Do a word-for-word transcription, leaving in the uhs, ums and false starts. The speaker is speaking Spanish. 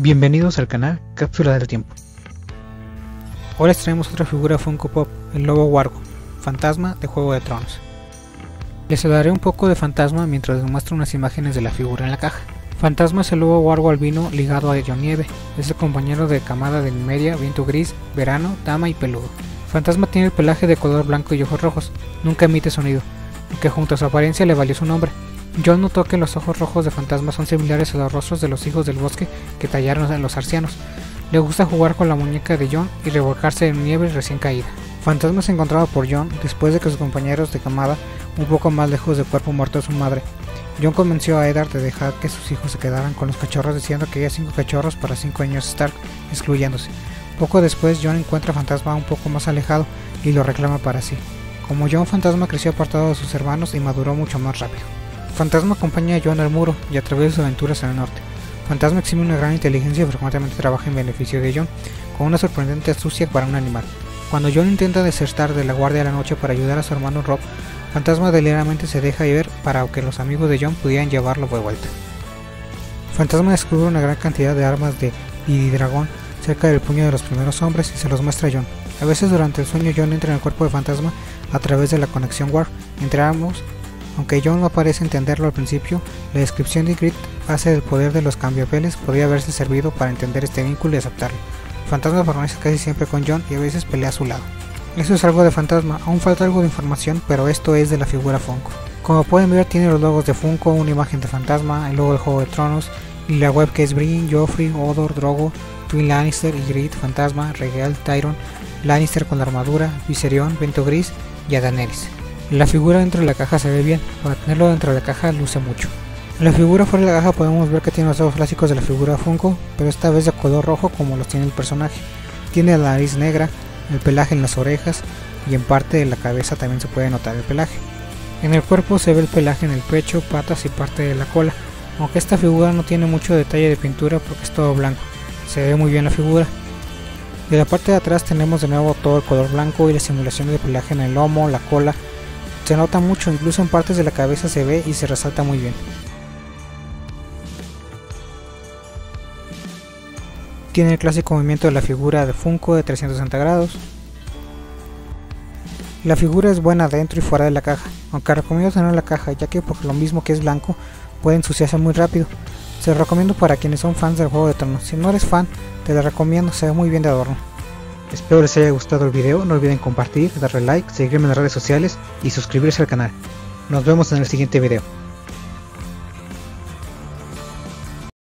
Bienvenidos al canal Cápsula del Tiempo. Ahora les traemos otra figura Funko Pop, el Lobo Wargo, fantasma de Juego de Tronos. Les hablaré un poco de Fantasma mientras les muestro unas imágenes de la figura en la caja. Fantasma es el Lobo Wargo albino ligado a Jon Nieve, es el compañero de camada de Nymeria, Viento Gris, Verano, Dama y Peludo. Fantasma tiene el pelaje de color blanco y ojos rojos, nunca emite sonido, lo que junto a su apariencia le valió su nombre. Jon notó que los ojos rojos de Fantasma son similares a los rostros de los hijos del bosque que tallaron en los arcianos. Le gusta jugar con la muñeca de Jon y revolcarse en nieve recién caída. Fantasma es encontrado por Jon después de que sus compañeros de camada, un poco más lejos del cuerpo muerto de su madre. Jon convenció a Eddard de dejar que sus hijos se quedaran con los cachorros, diciendo que había cinco cachorros para cinco niños Stark, excluyéndose. Poco después, Jon encuentra a Fantasma un poco más alejado y lo reclama para sí. Como Jon, Fantasma creció apartado de sus hermanos y maduró mucho más rápido. Fantasma acompaña a Jon al muro y a través de sus aventuras en el norte. Fantasma exhibe una gran inteligencia y frecuentemente trabaja en beneficio de Jon, con una sorprendente astucia para un animal. Cuando Jon intenta desertar de la guardia de la noche para ayudar a su hermano Robb, Fantasma deliberadamente se deja ver para que los amigos de Jon pudieran llevarlo de vuelta. Fantasma descubre una gran cantidad de armas de Vididragón cerca del puño de los primeros hombres y se los muestra a Jon. A veces durante el sueño Jon entra en el cuerpo de Fantasma a través de la conexión Warp entre ambos. Aunque Jon no parece entenderlo al principio, la descripción de Ygritte hace del poder de los cambiapeles podría haberse servido para entender este vínculo y aceptarlo. Fantasma permanece casi siempre con Jon y a veces pelea a su lado. Eso es algo de Fantasma, aún falta algo de información, pero esto es de la figura Funko. Como pueden ver, tiene los logos de Funko, una imagen de Fantasma, el logo del Juego de Tronos, y la web que es Brienne, Joffrey, Hodor, Drogo, Twin Lannister, Ygritte, Fantasma, Rhaegal, Tyrion, Lannister con la armadura, Viserion, Viento Gris y a Daenerys. La figura dentro de la caja se ve bien, para tenerlo dentro de la caja luce mucho. En la figura fuera de la caja podemos ver que tiene los ojos clásicos de la figura Funko, pero esta vez de color rojo como los tiene el personaje. Tiene la nariz negra, el pelaje en las orejas y en parte de la cabeza también se puede notar el pelaje. En el cuerpo se ve el pelaje en el pecho, patas y parte de la cola, aunque esta figura no tiene mucho detalle de pintura porque es todo blanco. Se ve muy bien la figura. De la parte de atrás tenemos de nuevo todo el color blanco y la simulación del pelaje en el lomo, la cola. Se nota mucho, incluso en partes de la cabeza se ve y se resalta muy bien. Tiene el clásico movimiento de la figura de Funko de trescientos sesenta grados. La figura es buena dentro y fuera de la caja, aunque recomiendo tener la caja ya que por lo mismo que es blanco puede ensuciarse muy rápido. Se lo recomiendo para quienes son fans del Juego de Tronos. Si no eres fan, te la recomiendo, se ve muy bien de adorno. Espero les haya gustado el video, no olviden compartir, darle like, seguirme en las redes sociales y suscribirse al canal. Nos vemos en el siguiente video.